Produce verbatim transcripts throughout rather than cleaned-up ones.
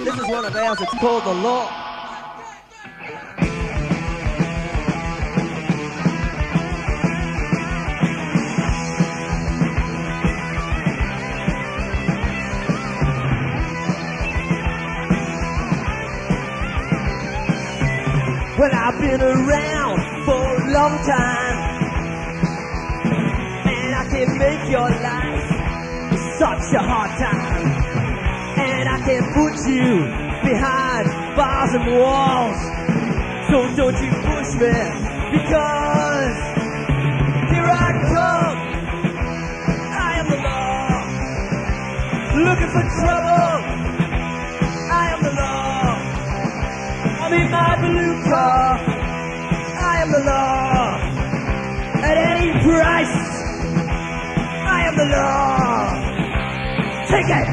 This is one of theirs. It's called The Law. Well, I've been around for a long time, and I can make your life such a hard time, and I can put you behind bars and walls. So don't you push me, because here I come. I am the law, looking for trouble. I am the law. I'm in my blue car. I am the law. At any price, I am the law. Take it.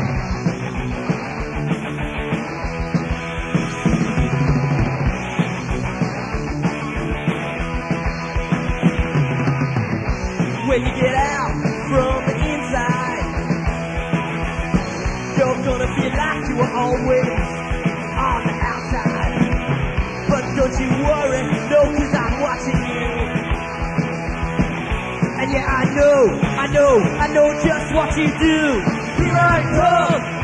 When you get out from the inside, you're gonna feel like you were always on the outside. But don't you worry, no, cause I'm watching you. And yeah, I know, I know, I know just what you do. Here I come.